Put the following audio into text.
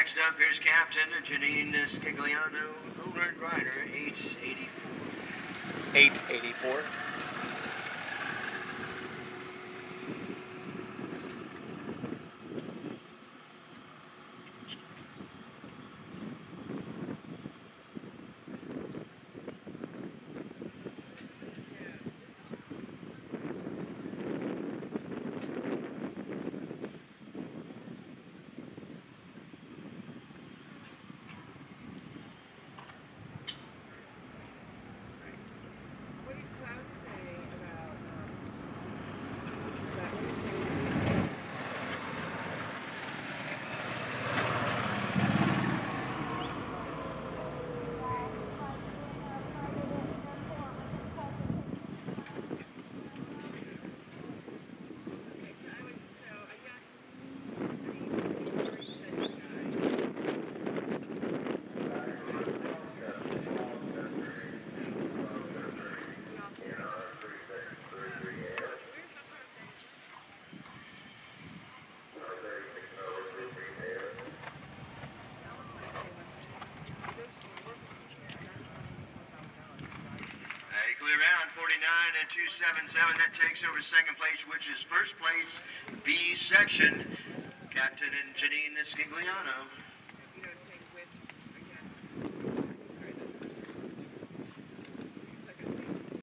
Next up, here's Captain Jeannine SCIGLIANO, who-learned rider, 884. 884. Clear round 49 and 277. That takes over second place, which is first place, B section. Captain and Jeannine SCIGLIANO.